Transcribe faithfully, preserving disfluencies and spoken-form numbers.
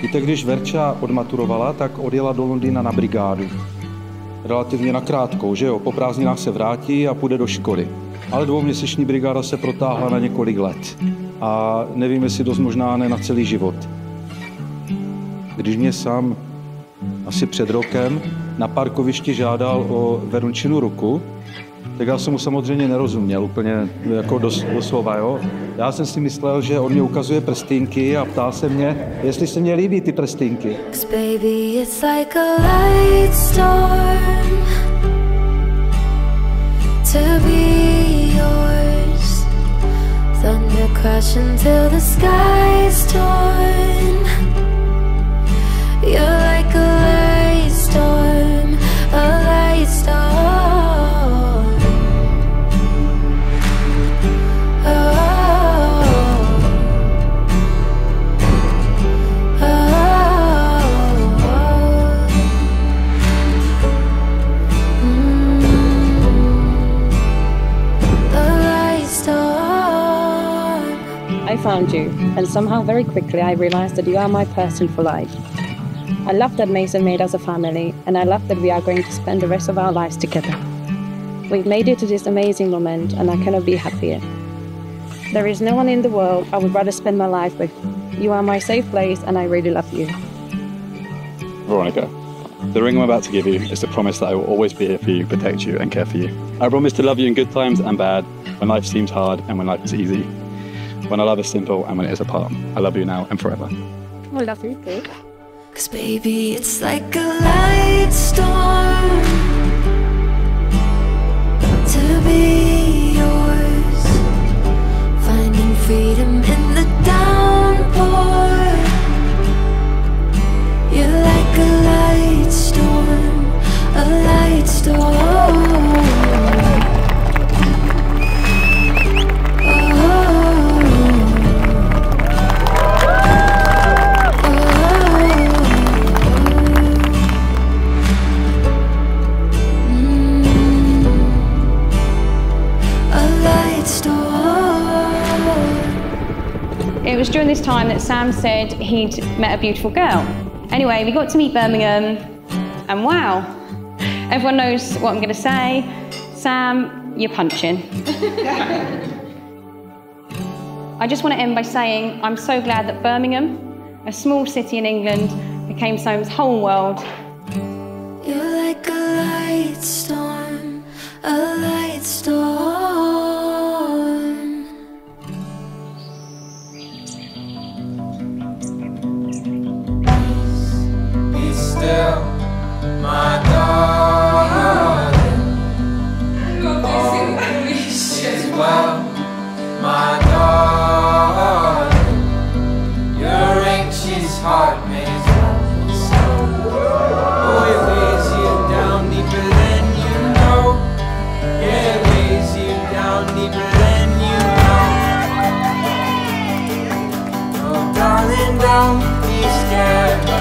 Víte, když Verča odmaturovala, tak odjela do Londýna na brigádu. Relativně na krátkou, že jo? Po prázdninách se vrátí a půjde do školy. Ale dvouměsíční brigáda se protáhla na několik let. A nevím, jestli dost možná ne na celý život. Když mě sám asi před rokem na parkovišti žádal o Verunčinu ruku, tak já jsem mu samozřejmě nerozuměl úplně jako dos, doslova, jo. Já jsem si myslel, že on mě ukazuje prstínky a ptá se mě, jestli se mně líbí ty prstínky. Baby, it's like a light storm to be yours. Thunder crashing till the sky's torn. You're like a light storm, a light storm. I found you, and somehow very quickly I realized that you are my person for life. I love that Mason made us a family, and I love that we are going to spend the rest of our lives together. We've made it to this amazing moment, and I cannot be happier. There is no one in the world I would rather spend my life with. You are my safe place, and I really love you. Veronika, the ring I'm about to give you is the promise that I will always be here for you, protect you, and care for you. I promise to love you in good times and bad, when life seems hard and when life is easy. When our love is simple and when it is apart. I love you now and forever. I love you too. Cause baby, it's like a light storm to be yours. Finding freedom in the downpour. You're like a light storm, a light storm. It was during this time that Sam said he'd met a beautiful girl. Anyway, we got to meet Birmingham, and wow, everyone knows what I'm going to say. Sam, you're punching. I just want to end by saying I'm so glad that Birmingham, a small city in England, became Sam's whole world. You're like a light storm, a light storm. Still, my darling, all is well, my darling, your anxious heart makes love so. Oh, it weighs you down deeper than you know. Yeah, it weighs you down deeper than you know. Oh, darling, don't be scared.